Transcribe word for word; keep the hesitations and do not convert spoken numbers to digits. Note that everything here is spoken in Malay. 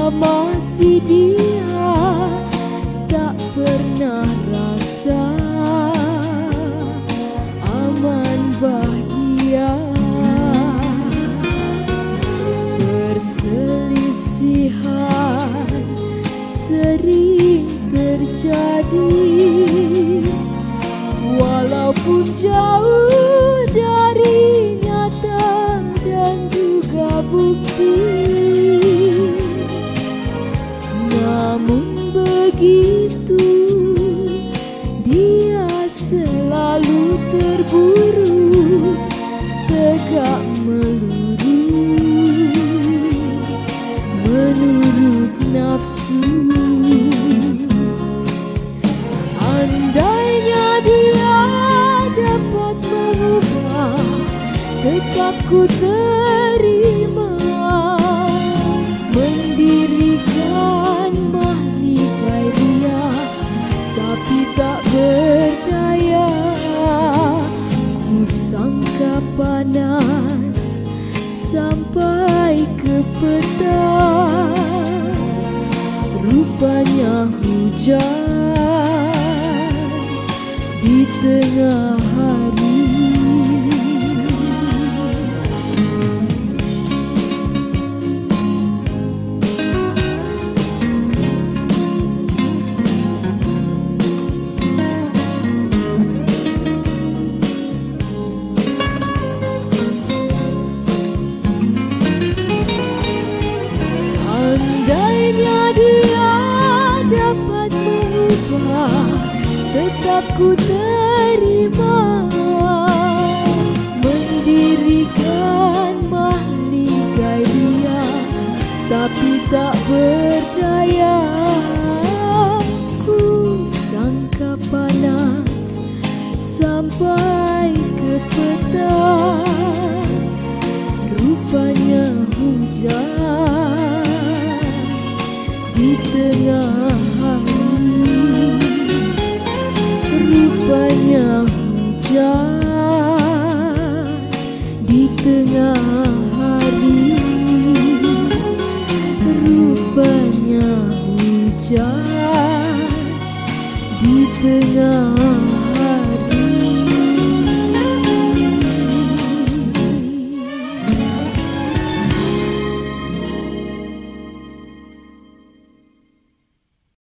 masih dia tak pernah rasa aman bahagia. Perselisihan sering terjadi, walaupun jauh dari nyata dan juga bukti. Namun begitu, dia selalu terburu, tegak meluru, menurut nafsu. Andainya dia dapat mengubah, tetap ku terima. Mendirikan mahligai dia, tapi tak berdaya. Ku sangka panas sampai ke petang, rupanya hujan di tengah hari. Andainya dia dapat mengubah, tetap ku terima. Mendirikan mahligai dia, tapi tak berdaya. Ku sangka panas sampai ke petang, rupanya hujan di tengah hari. Rupanya hujan di tengah hari. Rupanya hujan di tengah